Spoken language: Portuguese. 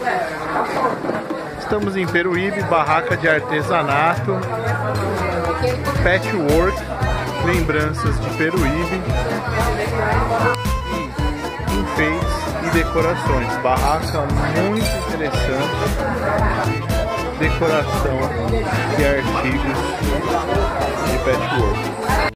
Estamos em Peruíbe, barraca de artesanato, patchwork, lembranças de Peruíbe, enfeites e decorações. Barraca muito interessante, decoração e artigos de patchwork.